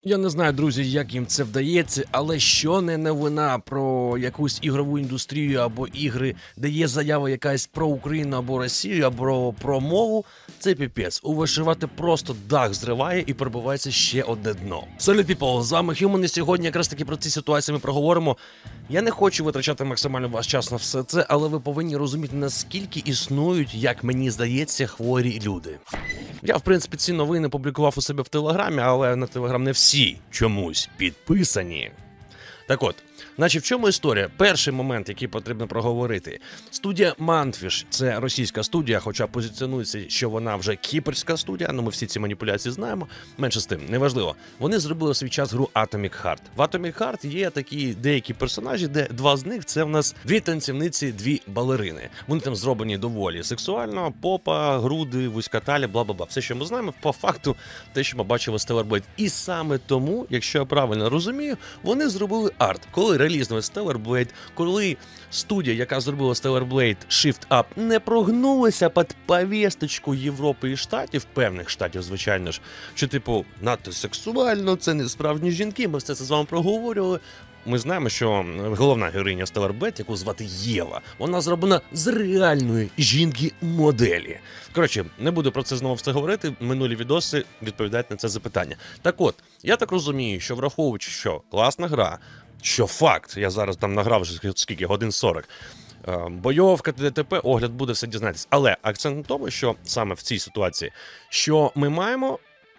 Я не знаю, друзі, як їм це вдається, але що не новина про якусь ігрову індустрію або ігри, де є заява якась про Україну або Росію, або про мову, це піпець. У вишивати просто дах зриває і пробивається ще одне дно. Салют, people, з вами Human, і сьогодні якраз таки про ці ситуації ми проговоримо. Я не хочу витрачати максимально ваш час на все це, але ви повинні розуміти, наскільки існують, як мені здається, хворі люди. Я, в принципі, ці новини публікував у себе в Телеграмі, але на Телеграм не всі чомусь підписані. Так от, значить, в чому історія? Перший момент, який потрібно проговорити. Студія Mantfish – це російська студія, хоча позиціонується, що вона вже кіпрська студія, ну ми всі ці маніпуляції знаємо, менше з тим, неважливо. Вони зробили у свій час гру Atomic Heart. В Atomic Heart є такі деякі персонажі, де два з них – це в нас дві танцівниці, дві балерини. Вони там зроблені доволі сексуально, попа, груди, вузька талія, бла-бла-бла. Все, що ми знаємо, по факту, те, що ми бачили в Stellar Blade. І саме тому, якщо я правильно розумію, вони зробили арт. Коли релізнули Stellar Blade, коли студія, яка зробила Stellar Blade Shift Up, не прогнулася під повісточку Європи і Штатів, певних штатів, звичайно ж, що, типу, надто сексуально, це не справжні жінки, ми все це з вами проговорювали. Ми знаємо, що головна героїня Stellar Blade, яку звати Єва, вона зроблена з реальної жінки-моделі. Коротше, не буду про це знову все говорити, минулі відоси відповідають на це запитання. Так от, я так розумію, що враховуючи, що класна гра, що факт, я зараз там награв вже скільки, годин 40, бойовка, ДТП, огляд буде, все дізнатися. Але акцент на тому, що саме в цій ситуації, що ми маємо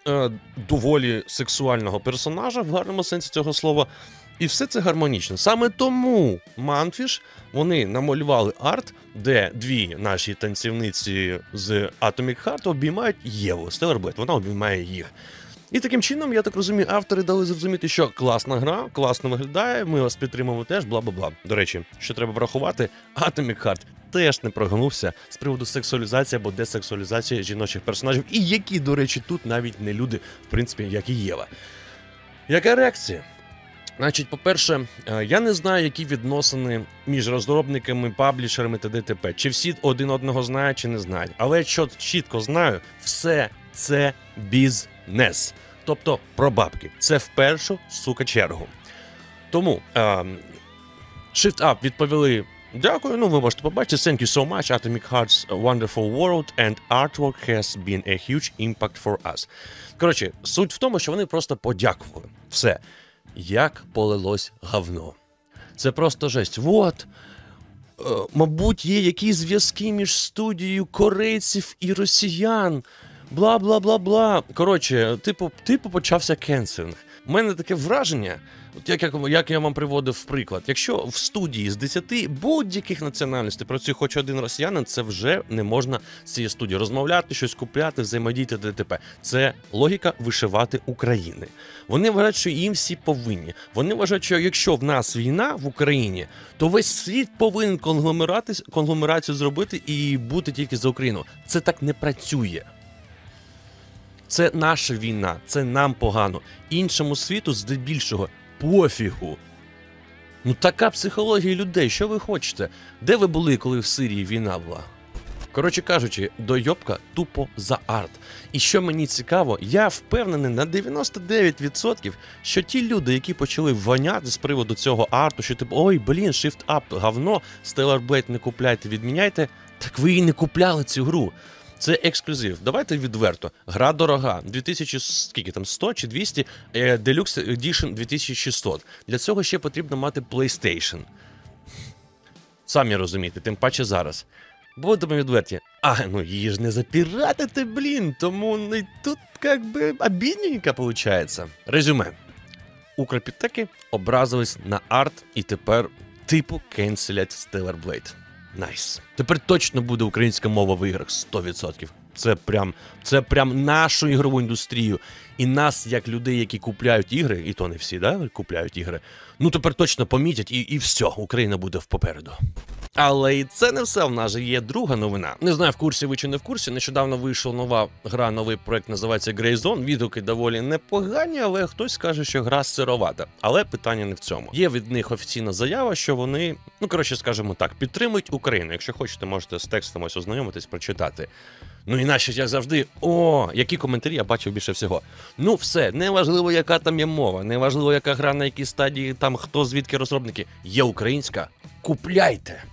доволі сексуального персонажа, в гарному сенсі цього слова, і все це гармонічно. Саме тому Mantfish, вони намалювали арт, де дві наші танцівниці з Atomic Heart обіймають Єву, Stellar Blade, вона обіймає їх. І таким чином, я так розумію, автори дали зрозуміти, що класна гра, класно виглядає, ми вас підтримуємо теж, бла-бла-бла. До речі, що треба врахувати, Atomic Heart теж не прогнувся з приводу сексуалізації або десексуалізації жіночих персонажів, і які, до речі, тут навіть не люди, в принципі, як і Єва. Яка реакція? Значить, по-перше, я не знаю, які відносини між розробниками, паблішерами та ДТП. Чи всі один одного знають, чи не знають. Але що чітко знаю, все це бізнес. Тобто про бабки. Це в першу, сука, чергу. Тому Shift Up відповіли: дякую, ну ви можете побачити. Thank you so much, Atomic Heart's wonderful world and artwork has been a huge impact for us. Коротше, суть в тому, що вони просто подякували. Все. Як полилось говно. Це просто жесть. Вот, мабуть, є якісь зв'язки між студією корейців і росіян. Бла-бла-бла-бла. Коротше, типу почався кенселінг. У мене таке враження, от як я вам приводив в приклад, якщо в студії з 10 будь-яких національностей працює хоч один росіянин, це вже не можна з цієї студії розмовляти, щось купляти, взаємодіяти ДТП. Це логіка вишивати України. Вони вважають, що їм всі повинні. Вони вважають, що якщо в нас війна в Україні, то весь світ повинен конгломерацію зробити і бути тільки за Україну. Це так не працює. Це наша війна, це нам погано. Іншому світу здебільшого пофігу. Ну така психологія людей, що ви хочете? Де ви були, коли в Сирії війна була? Коротше кажучи, дойобка тупо за арт. І що мені цікаво, я впевнений на 99%, що ті люди, які почали воняти з приводу цього арту, що типу, ой, блін, Shift Up, говно, Stellar Blade не купляйте, відміняйте, так ви і не купляли цю гру. Це ексклюзив. Давайте відверто. Гра дорога. 2100 чи 200, Deluxe Edition 2600. Для цього ще потрібно мати PlayStation. Самі розумієте, тим паче зараз. Будемо відверті. Ну її ж не запіратити, блін, тому тут як би обідненько виходить. Резюме. Укрпідтеки образились на арт і тепер типу кенселять Stellar Blade. Найс. Тепер точно буде українська мова в іграх 100%. Це прям нашу ігрову індустрію. І нас, як людей, які купляють ігри, і то не всі, да, купляють ігри, ну тепер точно помітять і все, Україна буде попереду. Але і це не все, в нас же є друга новина. Не знаю, в курсі ви чи не в курсі, нещодавно вийшла нова гра, новий проект, називається Grey Zone. Відгуки доволі непогані, але хтось каже, що гра сировата. Але питання не в цьому. Є від них офіційна заява, що вони, ну коротше скажімо так, підтримують Україну. Якщо хочете, можете з текстом ось ознайомитись, прочитати. Ну і наші, як завжди, які коментарі я бачив більше всього. Ну все, неважливо, яка там є мова, неважливо, яка гра, на якій стадії, там хто, звідки розробники. Є українська, купляйте.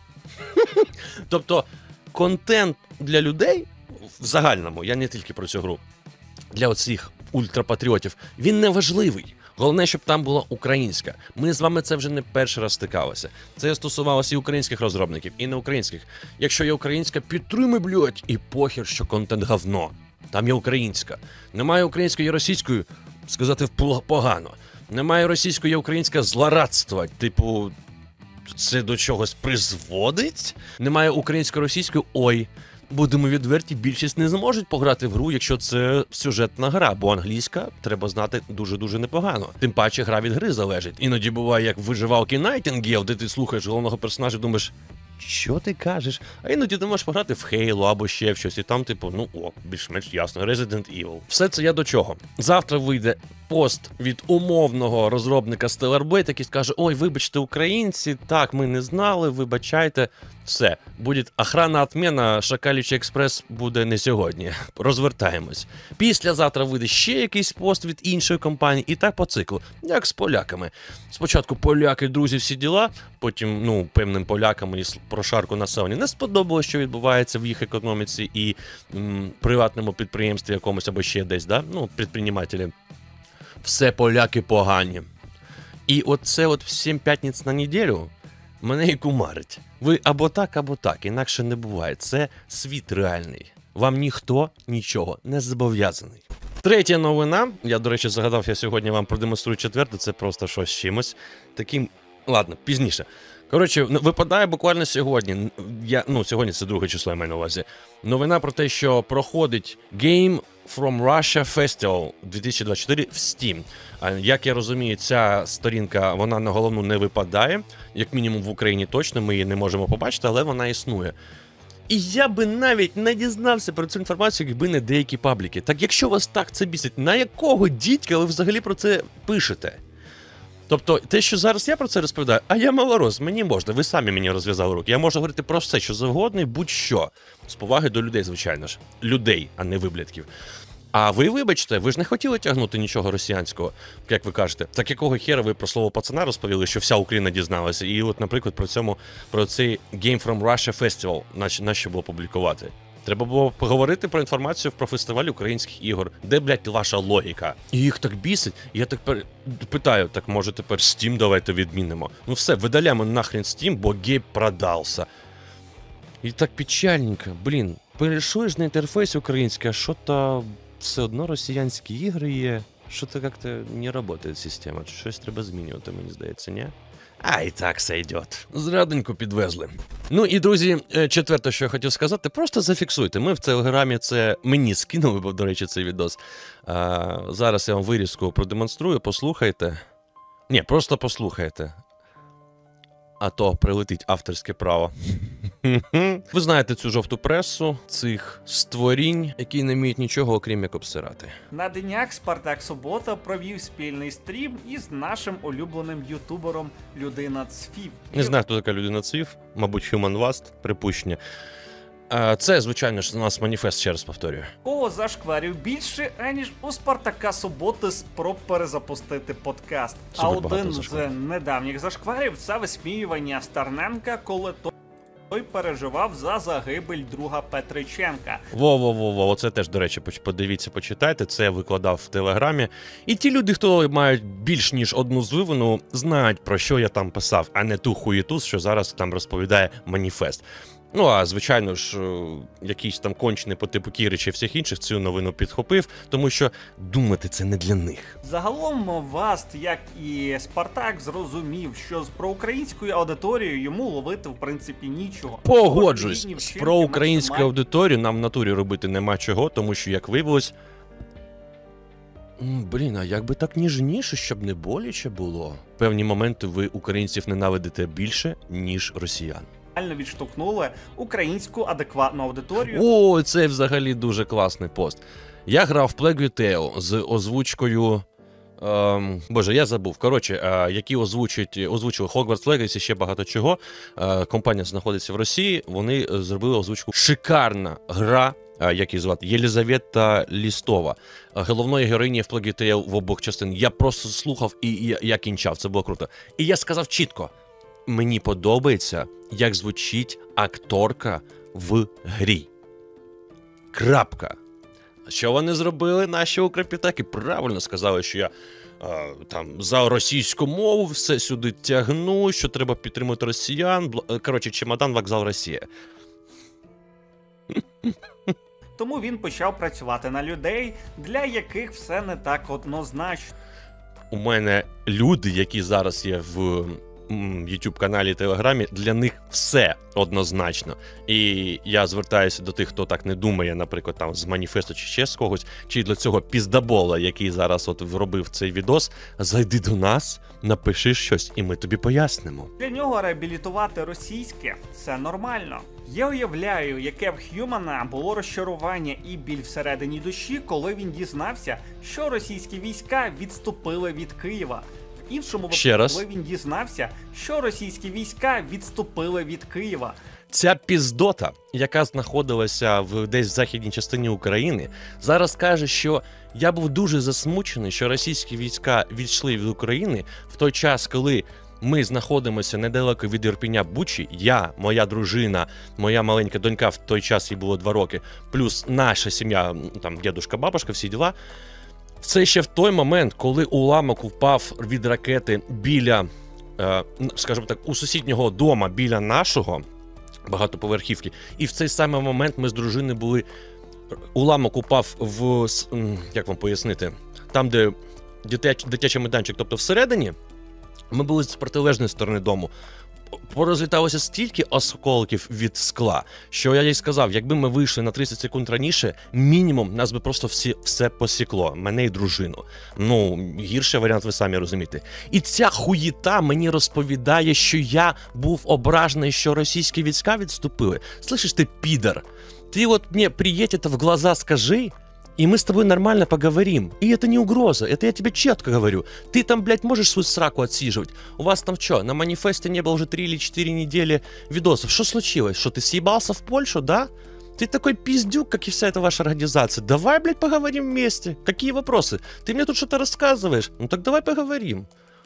Тобто, контент для людей, в загальному, я не тільки про цю гру, для оцих ультрапатріотів, він не важливий. Головне, щоб там була українська. Ми з вами це вже не перший раз стикалися. Це стосувалося і українських розробників, і неукраїнських. Якщо є українська, підтримуй, блядь, і похер, що контент говно. Там є українська. Немає української, є російською, сказати погано. Немає російської, є українська, злорадство. Типу, це до чогось призводить? Немає українсько-російської, ой. Будемо відверті, більшість не зможуть пограти в гру, якщо це сюжетна гра, бо англійська треба знати дуже-дуже непогано. Тим паче гра від гри залежить. Іноді буває, як в виживалки Nightingale, де ти слухаєш головного персонажа і думаєш, що ти кажеш? А іноді ти можеш пограти в Halo або ще в щось, і там, типу, більш-менш ясно, Resident Evil. Все це я до чого? Завтра вийде пост від умовного розробника Stellar Blade, який скаже, ой, вибачте, українці, так, ми не знали, вибачайте. Все, буде охрана отмена, Шакалічий експрес буде не сьогодні. Розвертаємось. Післязавтра вийде ще якийсь пост від іншої компанії, і так по циклу, як з поляками. Спочатку поляки, друзі, всі діла, потім, певним полякам і прошарку населення не сподобалось, що відбувається в їх економіці і приватному підприємстві якомусь або ще десь, да? Підприємателі. Все поляки погані. І оце в 7 п'ятниць на неділю мене і кумарить. Ви або так, інакше не буває. Це світ реальний. Вам ніхто нічого не зобов'язаний. Третя новина. Я, до речі, загадав, я сьогодні вам продемонструю четверту. Це просто щось з чимось. Таким, ладно, пізніше. Коротше, випадає буквально сьогодні. Сьогодні це 2 число, я маю на увазі. Новина про те, що проходить Game from Russia Festival 2024 в Steam. Як я розумію, ця сторінка, вона на головну не випадає. Як мінімум в Україні точно, ми її не можемо побачити, але вона існує. І я би навіть не дізнався про цю інформацію, якби не деякі пабліки. Так якщо вас так це бісить, на якого дідька ви взагалі про це пишете? Тобто, те, що зараз я про це розповідаю, а я малорос, мені можна, ви самі мені розв'язали руки. Я можу говорити про все, що завгодно і будь-що. З поваги до людей, звичайно ж. Людей, а не виблядків. А ви, вибачте, ви ж не хотіли тягнути нічого росіянського, як ви кажете. Так якого хера ви про слово пацана розповіли, що вся Україна дізналася? І от, наприклад, про цей Game from Russia Festival, нащо було публікувати? Треба було поговорити про інформацію про фестиваль українських ігор. Де, блядь, ваша логіка? І їх так бісить. Я тепер питаю, так може тепер Steam давайте відмінимо? Ну все, видаляємо нахрен Steam, бо гейб продався. І так печальненько. Блін, перейшли на інтерфейс український, а що-то все одно росіянські ігри є. Що-то як-то не працює система. Щось треба змінювати, мені здається, ні? А і так сойдет. Зраденько підвезли. Ну і, друзі, четверте, що я хотів сказати, просто зафіксуйте. Ми в Телеграмі це мені скинули, бо, до речі, цей відос. Зараз я вам вирізку продемонструю, послухайте. Ні, просто послухайте. А то прилетить авторське право. Ви знаєте цю жовту пресу, цих створінь, які не вміють нічого, окрім як обсирати. На днях Спартак Субота провів спільний стрім із нашим улюбленим ютубером Людина Цфів. Не знаю, хто така Людина Цфів, мабуть, Human Vast, припущення. Це, звичайно ж, у нас маніфест, ще раз повторюю. Кого зашкварів більше, аніж у Спартака Суботи спроб перезапустити подкаст. А один з недавніх зашкварів – це висміювання Стерненка, коли той переживав за загибель друга Петриченка. Оце теж, до речі, подивіться, почитайте, це я викладав в Телеграмі. І ті люди, хто мають більш ніж одну звивину, знають, про що я там писав, а не ту хуєту, що зараз там розповідає маніфест. Ну, а, звичайно ж, якийсь там кончений по типу Кірича і всіх інших цю новину підхопив, тому що думати це не для них. Загалом Васт, як і Спартак, зрозумів, що з проукраїнською аудиторією йому ловити, в принципі, нічого. Погоджусь, з проукраїнською аудиторією нам в натурі робити нема чого, тому що, як виявилось, блін, а як би так ніжніше, щоб не боляче було? Певні моменти ви українців ненавидите більше, ніж росіян. Відштовхнули українську адекватну аудиторію. О, це взагалі дуже класний пост. Я грав в Plague Tale з озвучкою Боже, я забув. Коротше, які озвучили Hogwarts Legacy, ще багато чого. Компанія знаходиться в Росії, вони зробили озвучку. Шикарна гра, як її звати, Єлизавета Лістова. Головної героїні в Plague Tale в обох частин. Я просто слухав і я кінчав, це було круто. І я сказав чітко, мені подобається, як звучить акторка в грі. Крапка. Що вони зробили, наші укрпітаки? Правильно сказали, що я там за російську мову все сюди тягну, що треба підтримати росіян. Коротше, чемодан, вокзал, Росія. Тому він почав працювати на людей, для яких все не так однозначно. У мене люди, які зараз є в YouTube-каналі і Телеграмі, для них все однозначно. І я звертаюся до тих, хто так не думає, наприклад, там з Маніфесту чи ще з когось, чи до цього піздабола, який зараз от робив цей відос, зайди до нас, напиши щось, і ми тобі пояснимо. Для нього реабілітувати російське – це нормально. Я уявляю, яке в Х'юмана було розчарування і біль всередині душі, коли він дізнався, що російські війська відступили від Києва. В іншому випадку, коли він дізнався, що російські війська відступили від Києва. Ця піздота, яка знаходилася десь в західній частині України, зараз каже, що я був дуже засмучений, що російські війська відійшли від України в той час, коли ми знаходимося недалеко від Ірпеня Бучі, я, моя дружина, моя маленька донька, в той час їй було 2 роки, плюс наша сім'я, там дідушка, бабушка, всі діла. Це ще в той момент, коли уламок впав від ракети біля, скажімо так, у сусіднього дома біля нашого багатоповерхівки. І в цей самий момент ми з дружиною були, уламок упав в, як вам пояснити, там, де дитячий майданчик, тобто всередині, ми були з протилежної сторони дому. Порозліталося стільки осколків від скла, що я їй сказав, якби ми вийшли на 30 секунд раніше, мінімум нас би просто все посікло, мене і дружину. Ну, гірший варіант, ви самі розумієте. І ця хуїта мені розповідає, що я був ображений, що російські війська відступили. Слышиш ти, підар, ти от мені приїдь это в глаза скажи, и мы с тобой нормально поговорим. И это не угроза, это я тебе четко говорю. Ты там, блядь, можешь свою сраку отсиживать? У вас там что, на Манифесте не было уже 3 или 4 недели видосов? Что случилось? Что, ты съебался в Польшу, да? Ты такой пиздюк, как и вся эта ваша организация. Давай, блядь, поговорим вместе. Какие вопросы? Ты мне тут что-то рассказываешь? Ну так давай поговорим.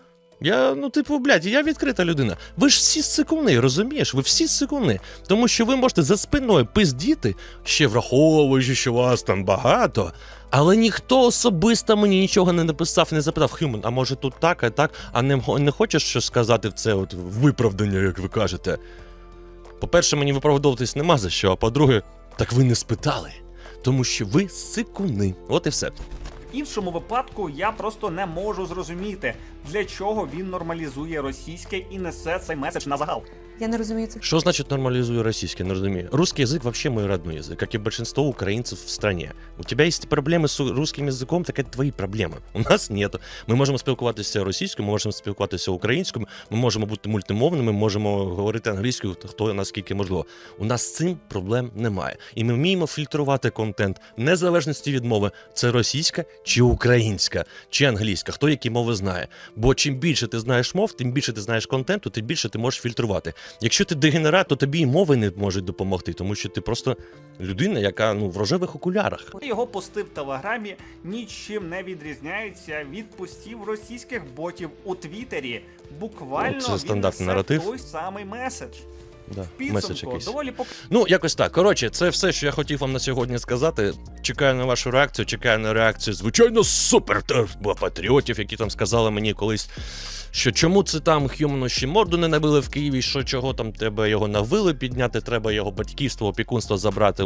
Я, блядь, я відкрита людина. Ви ж всі сикуни, розумієш? Ви всі сикуни. Тому що ви можете за спиною пиздіти, ще враховуючи, що вас там багато, але ніхто особисто мені нічого не написав, не запитав, Х'юман, а може тут так, а так, а не хочеш щось сказати в це от виправдання, як ви кажете? По-перше, мені виправдовуватись нема за що, а по-друге, так ви не спитали. Тому що ви сикуни. От і все. В іншому випадку я просто не можу зрозуміти, для чого він нормалізує російське і несе цей меседж на загал. Я не розумію це. Что значит нормализую российский? Не разумею. Русский язык вообще мой родной язык, как и большинство украинцев в стране. У тебя есть проблемы з русским язиком, так это твої проблеми. У нас нету. Ми можемо спілкуватися російською, ми можемо спілкуватися українською, ми можемо бути мультимовними, ми можемо говорити англійською, хто наскільки можливо. У нас з цим проблем немає. І ми вміємо фільтрувати контент, незалежності від мови, це російська чи українська, чи англійська, хто які мови знає. Бо чим більше ти знаєш мов, тим більше ти знаєш контенту, тим більше ти можеш фільтрувати. Якщо ти дегенерат, то тобі і мови не можуть допомогти, тому що ти просто людина, яка в рожевих окулярах. Його пости в Телеграмі нічим не відрізняються від постів російських ботів у Твіттері. Буквально це стандартний наратив. той самий меседж. Да, Підсумку, доволі якось так. Коротше, це все, що я хотів вам на сьогодні сказати. Чекаю на вашу реакцію, чекаю на реакцію, звичайно, супер-патріотів, які там сказали мені колись, що чому це там Х'юману ще морду не набили в Києві, що чого там треба його на вили підняти, треба його батьківство, опікунство забрати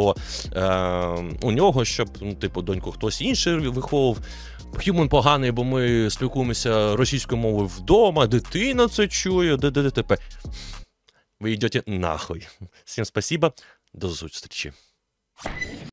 у нього, щоб, доньку хтось інший виховував. Х'юман поганий, бо ми спілкуємося російською мовою вдома, дитина це чує, ДТП. Вы идете нахуй. Всем спасибо. До зустрічі.